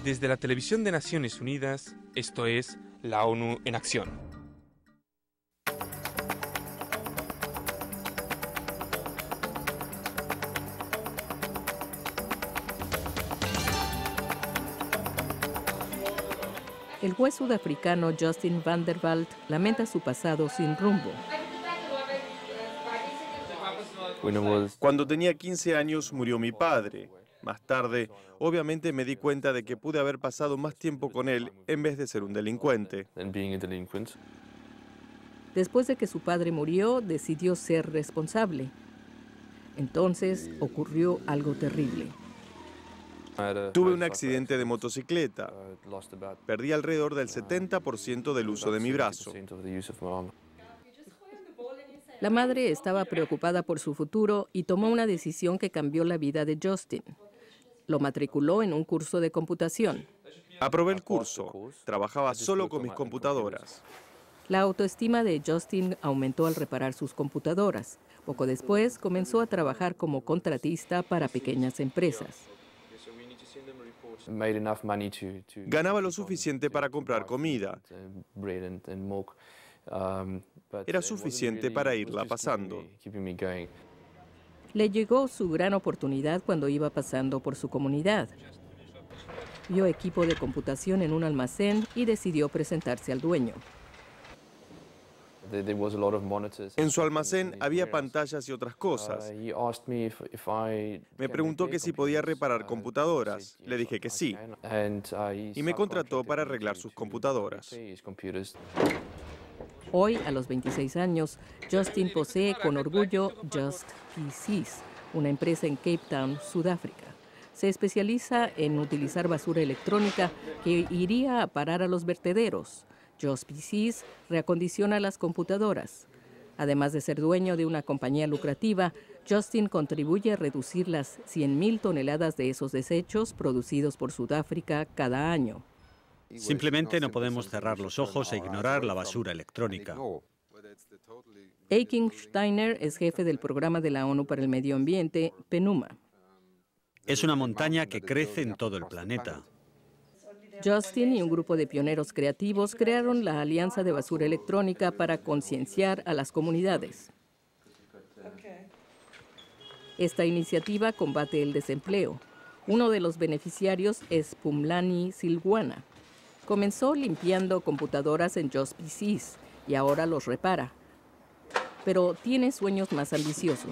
Desde la televisión de Naciones Unidas, esto es la ONU en acción. El juez sudafricano Justin van der Walt lamenta su pasado sin rumbo. Cuando tenía 15 años murió mi padre. Más tarde, obviamente me di cuenta de que pude haber pasado más tiempo con él en vez de ser un delincuente. Después de que su padre murió, decidió ser responsable. Entonces ocurrió algo terrible. Tuve un accidente de motocicleta. Perdí alrededor del 70% del uso de mi brazo. La madre estaba preocupada por su futuro y tomó una decisión que cambió la vida de Justin. Lo matriculó en un curso de computación. Aprobé el curso. Trabajaba solo con mis computadoras. La autoestima de Justin aumentó al reparar sus computadoras. Poco después, comenzó a trabajar como contratista para pequeñas empresas. Ganaba lo suficiente para comprar comida. Era suficiente para irla pasando. Le llegó su gran oportunidad cuando iba pasando por su comunidad. Vio equipo de computación en un almacén y decidió presentarse al dueño. En su almacén había pantallas y otras cosas. Me preguntó que si podía reparar computadoras. Le dije que sí. Y me contrató para arreglar sus computadoras. Hoy, a los 26 años, Justin posee con orgullo Just PCs, una empresa en Cape Town, Sudáfrica. Se especializa en utilizar basura electrónica que iría a parar a los vertederos. Just PCs reacondiciona las computadoras. Además de ser dueño de una compañía lucrativa, Justin contribuye a reducir las 100.000 toneladas de esos desechos producidos por Sudáfrica cada año. Simplemente no podemos cerrar los ojos e ignorar la basura electrónica. Aiking Steiner es jefe del programa de la ONU para el Medio Ambiente, PNUMA. Es una montaña que crece en todo el planeta. Justin y un grupo de pioneros creativos crearon la Alianza de Basura Electrónica para concienciar a las comunidades. Esta iniciativa combate el desempleo. Uno de los beneficiarios es Pumlani Silwana. Comenzó limpiando computadoras en Just PCs y ahora los repara. Pero tiene sueños más ambiciosos.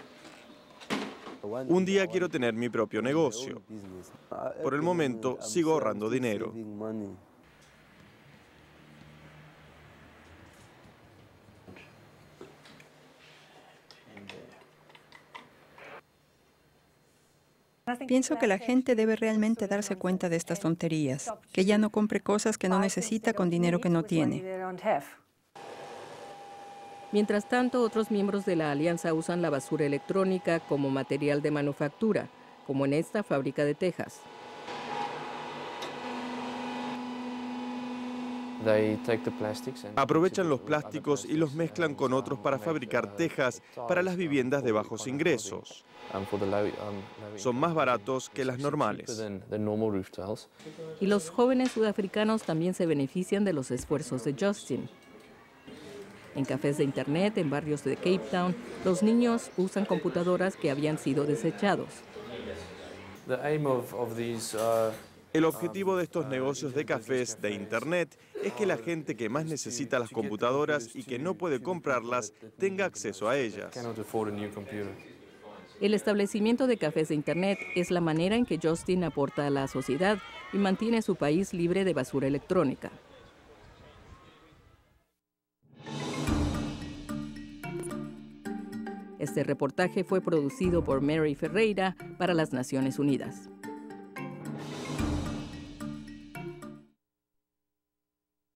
Un día quiero tener mi propio negocio. Por el momento, sigo ahorrando dinero. Pienso que la gente debe realmente darse cuenta de estas tonterías, que ya no compre cosas que no necesita con dinero que no tiene. Mientras tanto, otros miembros de la alianza usan la basura electrónica como material de manufactura, como en esta fábrica de Texas. Aprovechan los plásticos y los mezclan con otros para fabricar tejas para las viviendas de bajos ingresos. Son más baratos que las normales. Y los jóvenes sudafricanos también se benefician de los esfuerzos de Justin. En cafés de internet, en barrios de Cape Town, los niños usan computadoras que habían sido desechados. El objetivo de estos negocios de cafés de internet es que la gente que más necesita las computadoras y que no puede comprarlas tenga acceso a ellas. El establecimiento de cafés de internet es la manera en que Justin aporta a la sociedad y mantiene su país libre de basura electrónica. Este reportaje fue producido por Mary Ferreira para las Naciones Unidas.